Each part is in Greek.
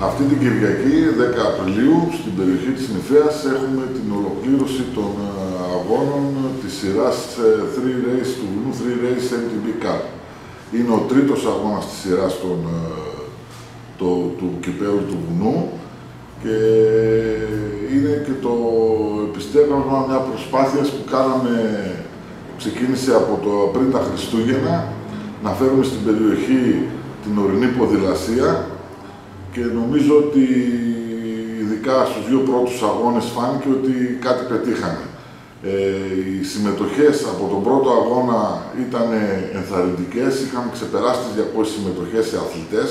Αυτή την Κυριακή, 10 Απριλίου, στην περιοχή της Νηφαίας, έχουμε την ολοκλήρωση των αγώνων της σειράς 3 Race του βουνού, 3 Race MTB Cup. Είναι ο τρίτος αγώνας της σειράς του κυπέλλου του βουνού και είναι και το επιστέγασμα μια προσπάθεια που κάναμε, ξεκίνησε από πριν τα Χριστούγεννα, να φέρουμε στην περιοχή την ορεινή ποδηλασία και νομίζω ότι ειδικά στους δύο πρώτους αγώνες φάνηκε ότι κάτι πετύχανε. Οι συμμετοχές από τον πρώτο αγώνα ήταν ενθαρρυντικές, είχαμε ξεπεράσει τις 200 συμμετοχές σε αθλητές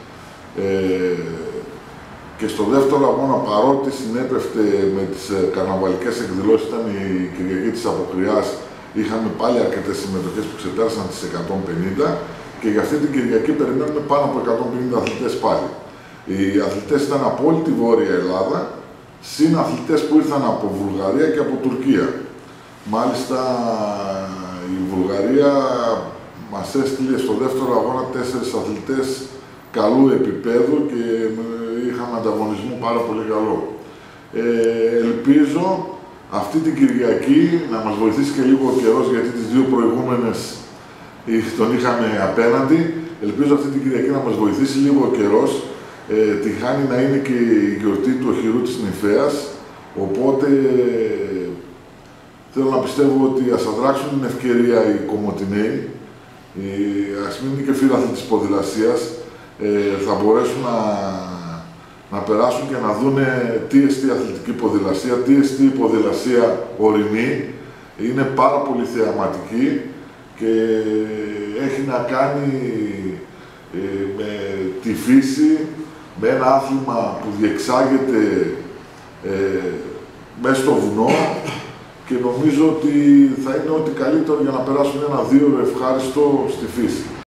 και στο δεύτερο αγώνα, παρότι συνέπεφτε με τις καρναβαλικές εκδηλώσεις, ήταν η Κυριακή της Αποκριάς, είχαμε πάλι αρκετές συμμετοχές που ξεπέρασαν τις 150 και για αυτή την Κυριακή περιμένουμε πάνω από 150 αθλητές πάλι. Οι αθλητές ήταν από όλη τη Βόρεια Ελλάδα, συν αθλητές που ήρθαν από Βουλγαρία και από Τουρκία. Μάλιστα, η Βουλγαρία μας έστειλε στο δεύτερο αγώνα 4 αθλητές καλού επίπεδου και είχαμε ανταγωνισμό πάρα πολύ καλό. Ελπίζω αυτή την Κυριακή να μας βοηθήσει και λίγο ο καιρός, γιατί τις δύο προηγούμενες τον είχαμε απέναντι. Ελπίζω αυτή την Κυριακή να μας βοηθήσει λίγο ο καιρός. Τη χάνει να είναι και η γιορτή του οχυρού της Νηφαίας, οπότε θέλω να πιστεύω ότι ας αδράξουν την ευκαιρία οι Κομοτηναίοι, ας μην είναι και φίλαθλοι της ποδηλασίας, θα μπορέσουν να περάσουν και να δούνε τι εστί αθλητική ποδηλασία, τι εστί ποδηλασία ορεινή. Είναι πάρα πολύ θεαματική και έχει να κάνει με τη φύση, με ένα άθλημα που διεξάγεται μέσα στο βουνό και νομίζω ότι θα είναι ό,τι καλύτερο για να περάσουν ένα 2ωρο ευχάριστο στη φύση.